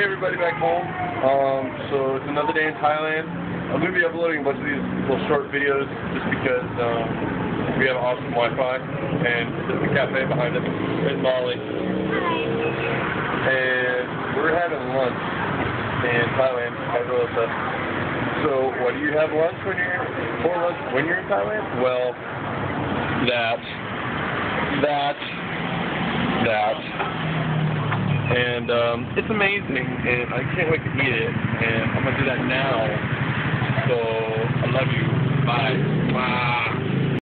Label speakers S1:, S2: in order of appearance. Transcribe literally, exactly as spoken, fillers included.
S1: everybody back home. Um, so it's another day in Thailand. I'm going to be uploading a bunch of these little short videos just because um, we have awesome Wi-Fi, and there's a cafe behind us. There's Molly. And we're having lunch in Thailand at Rosa. So what do you have lunch when you're for lunch when you're in Thailand? Well, that, that, that. And um, it's amazing, and I can't wait to eat it, and I'm going to do that now. So, I love you. Bye. Bye.